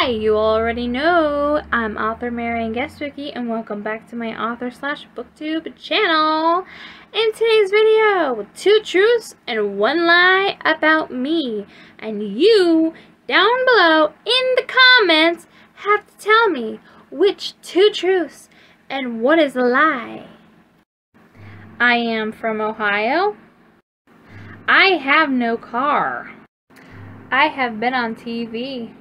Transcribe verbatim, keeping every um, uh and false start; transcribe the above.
you already know I'm author Marian Guestwiki, and welcome back to my author slash booktube channel. In today's video, two truths and one lie about me, and you down below in the comments have to tell me which two truths and what is a lie. I am from Ohio. I have no car. I have been on T V.